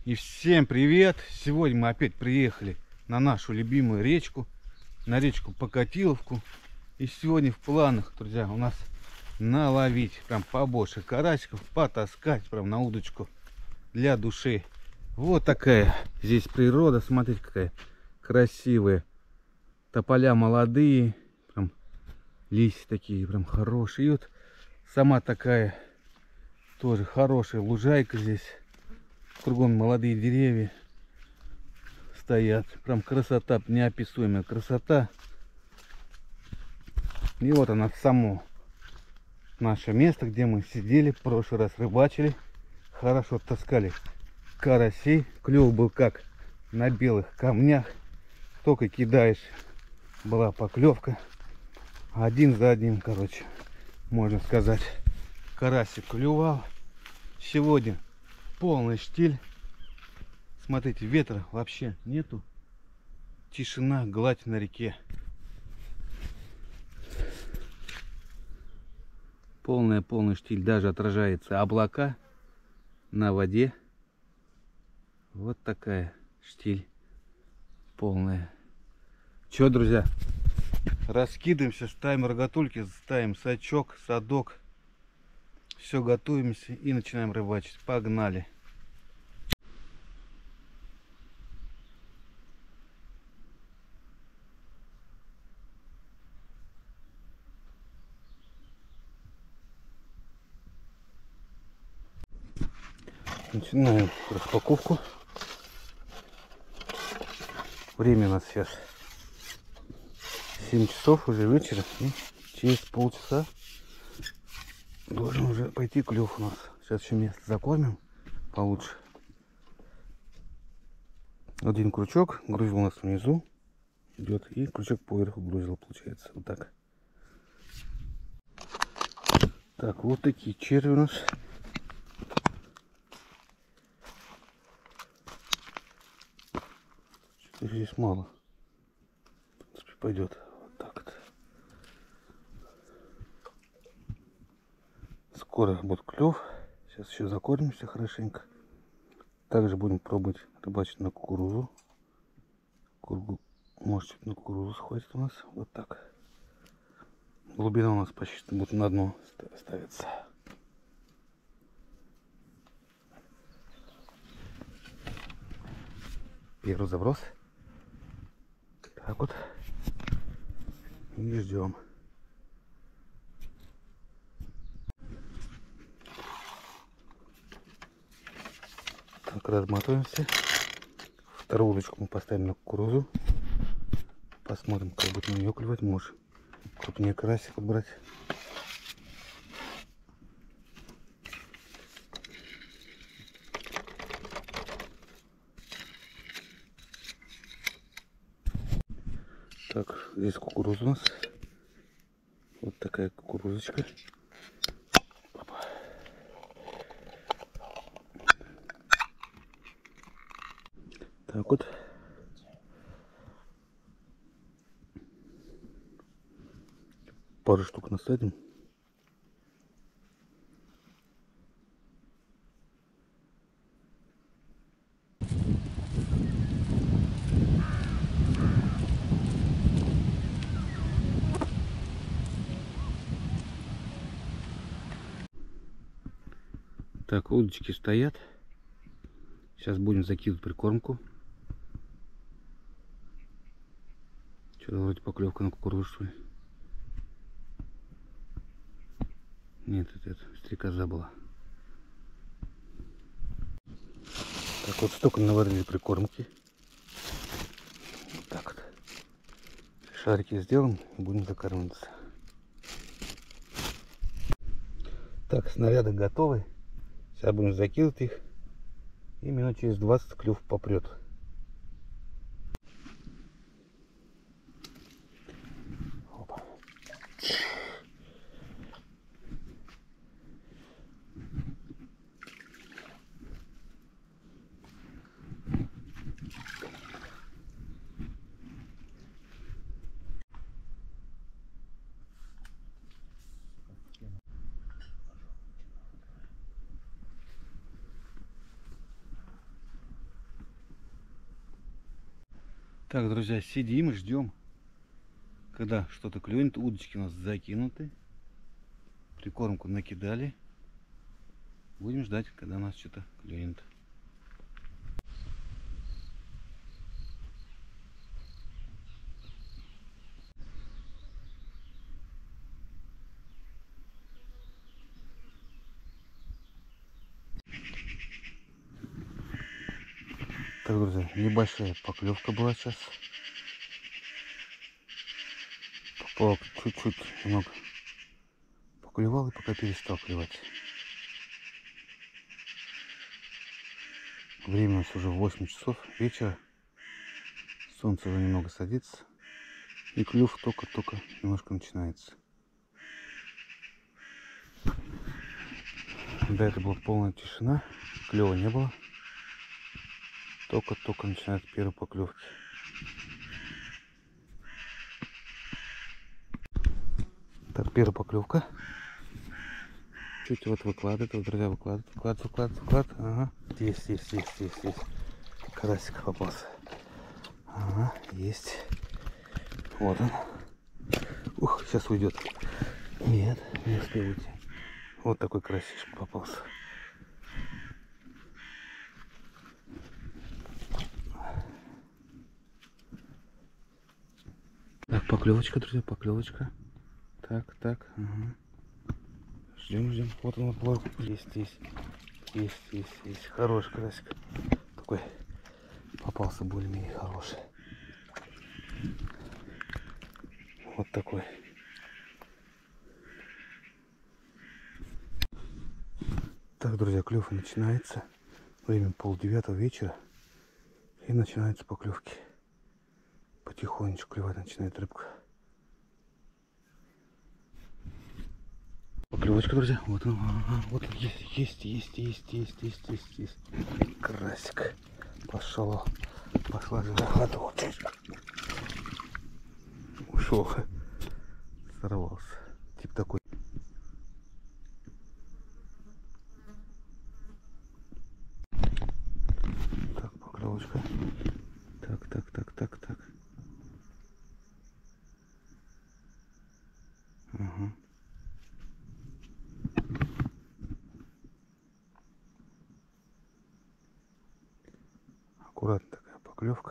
И всем привет! Сегодня мы опять приехали на нашу любимую речку, на речку Покатиловку. И сегодня в планах, друзья, у нас наловить прям побольше карасиков, потаскать прям на удочку для души. Вот такая здесь природа, смотрите, какая красивая. Тополя молодые, прям листья такие прям хорошие. И вот сама такая тоже хорошая лужайка здесь. Кругом молодые деревья стоят. Прям красота, неописуемая красота. И вот она, само наше место, где мы сидели, в прошлый раз рыбачили. Хорошо таскали карасей. Клев был как на белых камнях. Только кидаешь, была поклевка. Один за одним, короче, можно сказать, карасик клювал. Сегодня полный штиль. Смотрите, ветра вообще нету. Тишина, гладь на реке. Полный штиль. Даже отражается облака на воде. Вот такая штиль полная. Че, друзья, раскидываемся, ставим рогатульки, ставим сачок, садок. Все, готовимся и начинаем рыбачить. Погнали. Начинаем распаковку. Время у нас сейчас 7 часов уже вечера. И через полчаса должен уже пойти клев у нас. Сейчас еще место закормим получше. Один крючок грузил у нас внизу идет, и крючок поверху грузил, получается. Вот так. Так, вот такие черви у нас. Что-то здесь мало. В принципе, пойдет. Вот так вот. Скоро будет клев. Сейчас еще закормимся хорошенько. Также будем пробовать рыбачить на кукурузу. Может, чуть на кукурузу схватит у нас. Вот так. Глубина у нас почти будет на дно ставится. Первый заброс. Так вот. И ждем. Так, разматываемся. Вторую удочку мы поставим на кукурузу. Посмотрим, как будет на нее клевать. Может, крупнее карасик подбрать. Так, здесь кукуруза у нас. Вот такая кукурузочка. Так вот. Пару штук насадим. Так, удочки стоят. Сейчас будем закидывать прикормку. Что-то вроде поклевка на кукурузу, что ли. Нет, это стрекоза была. Так вот, столько наварили прикормки. Вот так вот. Шарики сделаем и будем закармливаться. Так, снаряды готовы. Сейчас будем закидывать их. И минут через 20 клюв попрет. Опа. Так, друзья, сидим и ждем, когда что-то клюнет. Удочки у нас закинуты. Прикормку накидали. Будем ждать, когда у нас что-то клюнет. Так, друзья, небольшая поклевка была сейчас. Поплавок чуть-чуть немного поклевал и пока перестал клевать. Время у нас уже 8 часов вечера. Солнце уже немного садится. И клюв только-только немножко начинается. До этого была полная тишина. Клёва не было. Только-только начинают первые поклевки. Так, первая поклевка. Чуть вот выкладывает, вот, друзья, выкладывает. Ага. Есть. Карасик попался. Ага, есть. Вот он. Ух, сейчас уйдет. Нет, не успел уйти. Вот такой карасик попался. Так, поклевочка, друзья, поклевочка. Так, ага. Ждем. Вот он, вот. Есть. Хороший карасик. Такой попался более-менее хороший. Вот такой. Так, друзья, клев начинается. Время 8:30 вечера. И начинаются поклевки. Потихонечку клевать начинает рыбка. Поклевочка, друзья. Вот он. Ага, вот он. Есть. Карасик. Пошла жара. Ушел. Сорвался. Тип такой. Так, поклевочка. Так. Ага. Аккуратно такая поклевка.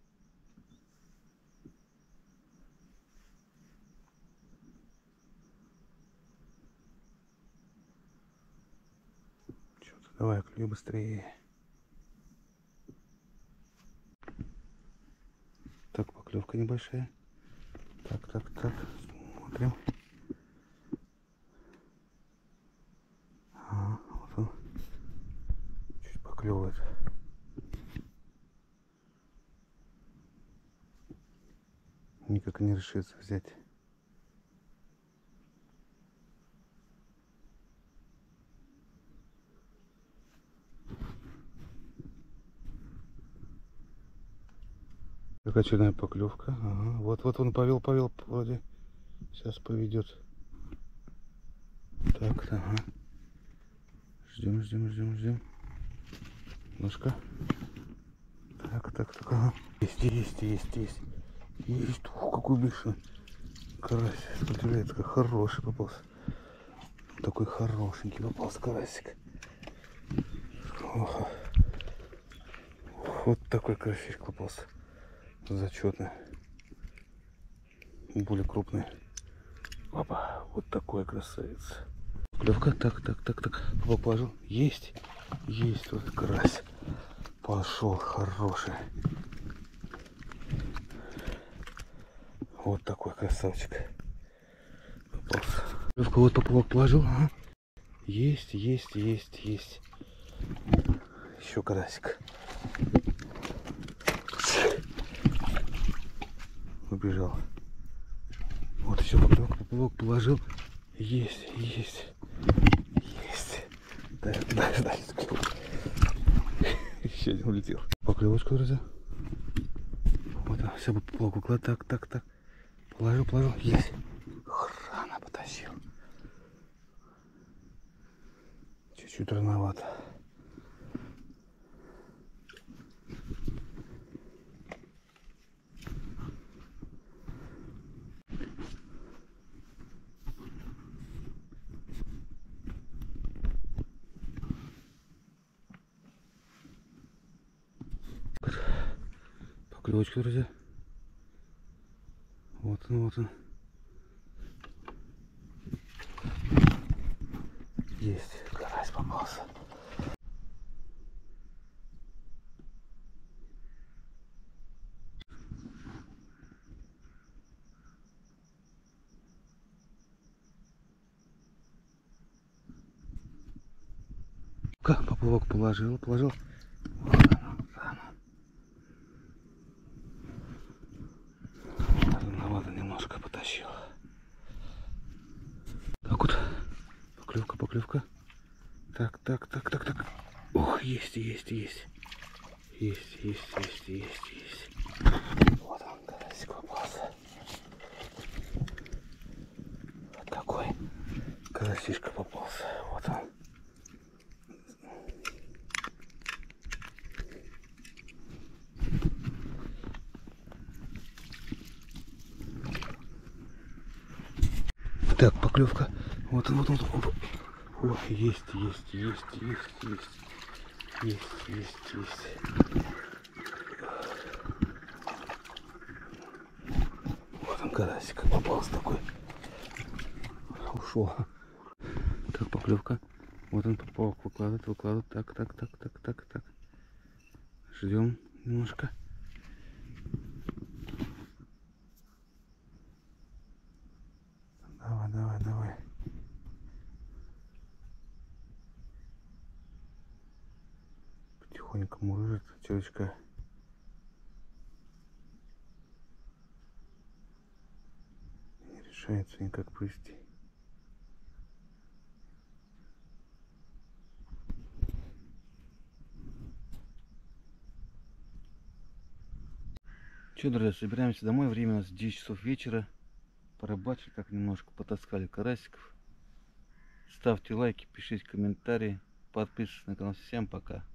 Что-то давай, клюй быстрее. Так, поклевка небольшая. Так. Смотрим. Ага, вот он. Чуть поклевывает. Никак не решится взять. Как очередная поклевка. Ага. Вот он повел вроде. Сейчас поведет. Так, ага. Ждем. Ножка. Так, ага. Есть. Ух, какой бешеный. Карась. Сопротивляется, как хороший попался. Такой хорошенький попался карасик. Ох. Вот такой карасик попался. Зачетный. Более крупный. Опа, вот такой красавец. Клевка, так. Папа положил. Есть вот карась. Пошел, хороший. Вот такой красавчик. Попался. Клевка, вот поплавок положил. Ага. Есть. Еще карасик. Убежал. Вот еще поплавок положил. Есть. Дай. Еще один улетел. Поклевочка, друзья. Вот он, все, поплавок уклад. Так. Положил. Есть. Рано потащил. Чуть-чуть рановато. Поклевочка, друзья. Вот он, вот он. Есть, карась попался. Как поплавок положил. Вот она. Надо немножко потащил. Так вот, поклевка. Так. Ух, есть. Вот он, карасик попался. Вот такой карасишка попался. Вот он. Так, поклевка. Вот он. Ох, есть. Вот он, карасик попался такой. Ушел. Так, поклевка. Вот он, поплавок выкладывает. Так. Ждем немножко. Давай. Потихоньку мурыжит телочка. Не решается никак плести. Че, друзья, собираемся домой. Время у нас 10 часов вечера. Порыбачили, так немножко потаскали карасиков. Ставьте лайки, пишите комментарии, подписывайтесь на канал. Всем пока.